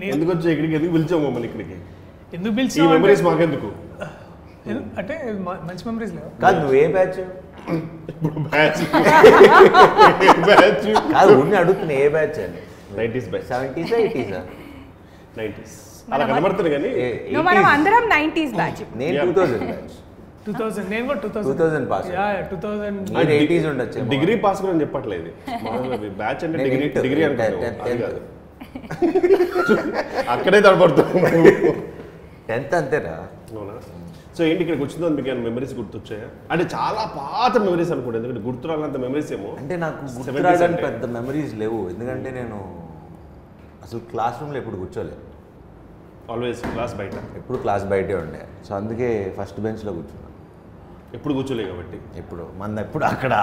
ఎందుకు వచ్చి ఇక్కడికి ఎందుకు పిలిచాము మమ్మల్ని ఇక్కడికి? ఎందుకు ఈ పిలిచావు మెమరీస్ మాకెందుకు? అంటే మంచి మెమరీస్ లేవు. కాదు నువ్వే బ్యాచ్? ఇప్పుడు బ్యాచ్ బ్యాచ్ కాదు ఉన్ని అడుగుతున్నా ఏ బ్యాచ్ అని. 90s batch. 70s 80s 90s అలా కనబడుతుంది కానీ మనం అందరం 90s బ్యాచ్. నేను 2000 బ్యాచ్. 2000 నేను కూడా 2000 పాస్. 2000 మీరు 80s ఉండొచ్చు. డిగ్రీ పాస్ కూడా చెప్పట్లేదు. బ్యాచ్ అంటే డిగ్రీ అంటే అక్కడే తడబడుతుంది. 10th అంతేరా. అవునా? సో ఏంటి ఇక్కడికి వచ్చిందో మీకు ఏమైనా మెమరీస్ గుర్తొచ్చాయా? అంటే చాలా పాత మెమరీస్ అనుకోండి, ఎందుకంటే గుర్తురాలంత మెమరీస్ ఏమో. అంటే నాకు గుర్తురాలని పెద్ద మెమరీస్ లేవు, ఎందుకంటే నేను అసలు క్లాస్ రూమ్లో ఎప్పుడు కూర్చోలేదు. ఆల్వేస్ క్లాస్ బయట. ఎప్పుడు క్లాస్ బయటే ఉండే. సో అందుకే ఫస్ట్ బెంచ్లో కూర్చున్నాను. ఎప్పుడు కూర్చోలే కాబట్టి ఎప్పుడు ఎప్పుడు అక్కడ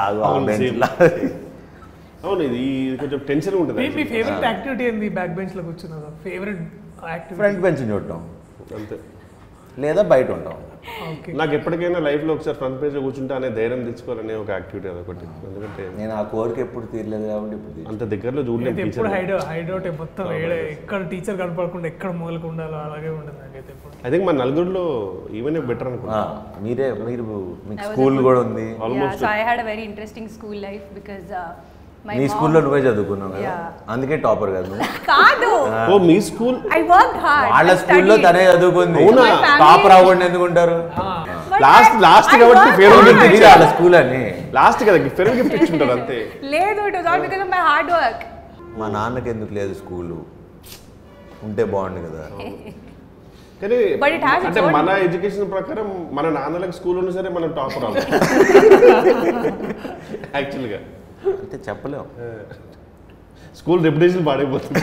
అవును, ఇది కొంచెం టెన్షన్ ఉంటుంది. మీ ఫేవరెట్ యాక్టివిటీ ఏంది? బ్యాక్ బెంచ్ లో కూర్చున్నదా? Favourite activity? ఫ్రంట్ బెంచ్ చూడటం అంతే, లేదా బయట ఉంటాం. నాకు ఎప్పటికైనా లైఫ్లో ఒకసారి ఫ్రంట్ పేజ్ లో కూర్చుంటే అనే ధైర్యం తెచ్చుకోవాలనే ఒక యాక్టివిటీ అదొకటి. ఎందుకంటే నేను ఆ కోరిక ఎప్పుడు తీరలేదు కాబట్టి ఇప్పుడు అంత దగ్గరలో చూడలేదు. ఎప్పుడు హైడౌట్ మొత్తం ఎక్కడ టీచర్ కనపడకుండా ఎక్కడ మూలకు ఉండాలో అలాగే ఉండదు నాకైతే. ఐ థింక్ మన నలుగురిలో ఈవెన్ బెటర్ అనుకుంటా. మీరు మీకు స్కూల్ కూడా ఉంది almost. I had a very interesting school life because మీ స్కూల్లో నువ్వే చదువుకున్నావు కదా, అందుకే టాపర్ కదా నువ్వు. కాదు, ఓ మీ స్కూల్ ఐ వర్క్డ్ హార్డ్. వాళ్ళ స్కూల్లో తనే చదువుకుంది, టాపర్ అవ్వకుండా ఎందుకుంటారు? లాస్ట్ కాబట్టి ఫేర్వెల్ గిఫ్ట్ ఇచ్చి వాళ్ళ స్కూల్ అని లాస్ట్ కదా ఫేర్వెల్ గిఫ్ట్ ఇచ్చుంటారు అంతే. లేదు, it was all because of my hard work. మా నాన్నకి ఎందుకు లేదు స్కూలు, ఉంటే బాగుండు కదా. కానీ అంటే మన ఎడ్యుకేషన్ ప్రకారం మన నాన్నలకు స్కూల్ ఉన్నా సరే మనం టాపర్ అవ్వాలి యాక్చువల్గా. అంటే చెప్పలేము, స్కూల్ రెప్యుటేషన్ పాడైపోతుంది.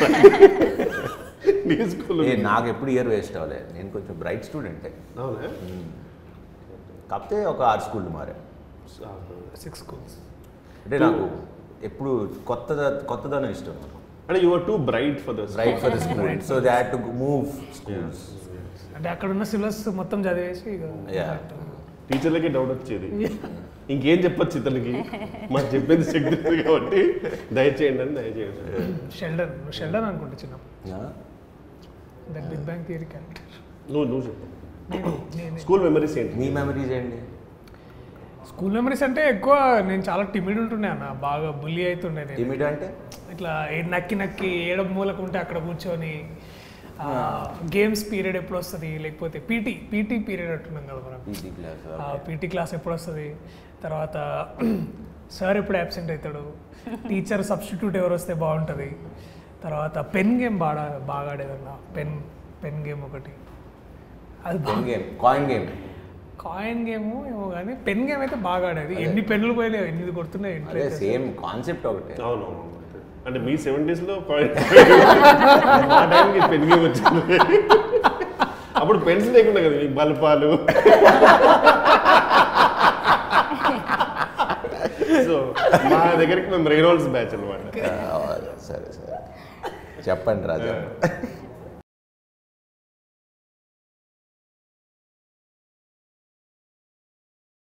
నాకు ఎప్పుడు ఇయర్ వేస్ట్ అవ్వలేదు, నేను కొంచెం బ్రైట్ స్టూడెంటే. అవునా? కాకపోతే ఒక 6 స్కూళ్ళు మారా, 6 schools. అంటే నాకు ఎప్పుడు కొత్తదనం ఇష్టం. అంటే you are too bright for the school, so they had to move schools. అంటే అక్కడ ఉన్న సిలబస్ మొత్తం చదివేసి టీచర్లకి డౌట్ వచ్చేది, ఇంకేం చెప్పొచ్చు ఇతనికి, మాకు చెప్పేది శక్తి కాబట్టి దయచేయండి అని. దయచేయండి. షెల్డన్ అనుకుంటా చిన్నప్పుడు, that big bang theory character. నువ్వు చెప్పు స్కూల్ మెమరీస్ ఏంటి? మీ మెమరీస్ ఏంటి? స్కూల్ మెమరీస్ అంటే ఎక్కువ నేను చాలా టిమిడ్ ఉంటుండే అన్న, బాగా బుల్లి అవుతుండే. టిమిడ్ అంటే ఇట్లా నక్కి ఏడ మూలకు ఉంటే అక్కడ కూర్చొని గేమ్స్ పీరియడ్ ఎప్పుడు వస్తుంది, లేకపోతే పీటీ పీరియడ్ అంటున్నాం కదా మనం, పీటీ క్లాస్ ఎప్పుడు వస్తుంది, తర్వాత సార్ ఎప్పుడు అబ్సెంట్ అవుతాడు, టీచర్ సబ్స్టిట్యూట్ ఎవరు వస్తే బాగుంటుంది, తర్వాత పెన్ గేమ్ బాగా ఆడేదన్న. పెన్ గేమ్ ఒకటి, అది కాయిన్ గేమ్ ఏమో కానీ పెన్ గేమ్ అయితే బాగా ఆడేది. ఎన్ని పెన్నులు పోయినాయి, ఎన్ని కొడుతున్నాయి. సేమ్ కాన్సెప్ట్ ఒకటి. అవునవును, అంటే మీ 70s లో ఆ టైంకి పెన్ గేమ్ వచ్చింది. అప్పుడు పెన్స్ లేకుండా కదా మీకు బల్పాలు. సో మా దగ్గరికి మేము రేనాల్డ్స్ బ్యాచ్ అనమాట. సరే చెప్పండి రాజా.